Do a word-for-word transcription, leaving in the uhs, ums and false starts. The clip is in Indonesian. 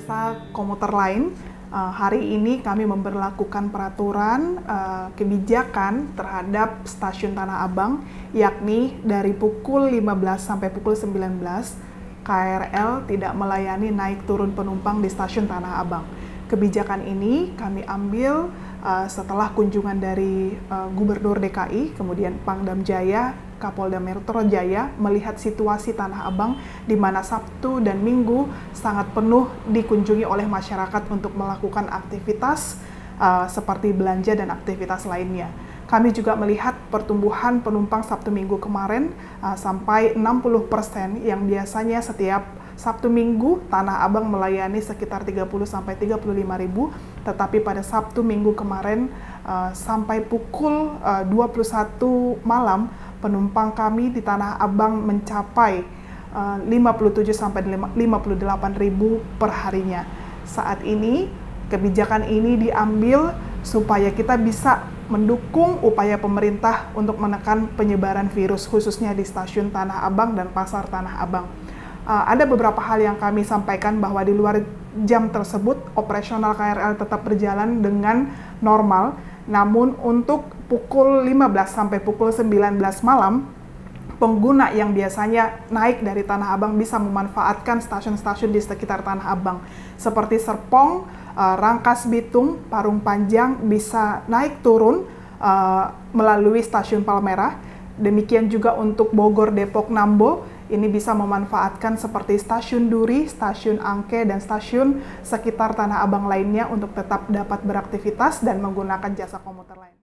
jasa komuter lain, uh, hari ini kami memberlakukan peraturan uh, kebijakan terhadap stasiun Tanah Abang, yakni dari pukul lima belas sampai pukul sembilan belas, K R L tidak melayani naik turun penumpang di stasiun Tanah Abang. Kebijakan ini kami ambil uh, setelah kunjungan dari uh, Gubernur D K I, kemudian Pangdam Jaya, Kapolda Metro Jaya melihat situasi Tanah Abang di mana Sabtu dan Minggu sangat penuh dikunjungi oleh masyarakat untuk melakukan aktivitas uh, seperti belanja dan aktivitas lainnya. Kami juga melihat pertumbuhan penumpang Sabtu Minggu kemarin uh, sampai enam puluh persen yang biasanya setiap Sabtu Minggu Tanah Abang melayani sekitar tiga puluh sampai tiga puluh lima ribu, tetapi pada Sabtu Minggu kemarin uh, sampai pukul uh, dua puluh satu malam penumpang kami di Tanah Abang mencapai uh, lima puluh tujuh sampai lima puluh delapan ribu per harinya. Saat ini kebijakan ini diambil supaya kita bisa mendukung upaya pemerintah untuk menekan penyebaran virus khususnya di stasiun Tanah Abang dan pasar Tanah Abang. Uh, ada beberapa hal yang kami sampaikan bahwa di luar jam tersebut operasional K R L tetap berjalan dengan normal, namun untuk pukul lima belas sampai pukul sembilan belas malam, pengguna yang biasanya naik dari Tanah Abang bisa memanfaatkan stasiun-stasiun di sekitar Tanah Abang seperti Serpong, uh, Rangkas Bitung, Parung Panjang bisa naik turun uh, melalui stasiun Palmerah. Demikian juga untuk Bogor, Depok, Nambo, ini bisa memanfaatkan seperti stasiun Duri, stasiun Angke, dan stasiun sekitar Tanah Abang lainnya untuk tetap dapat beraktivitas dan menggunakan jasa komuter lain.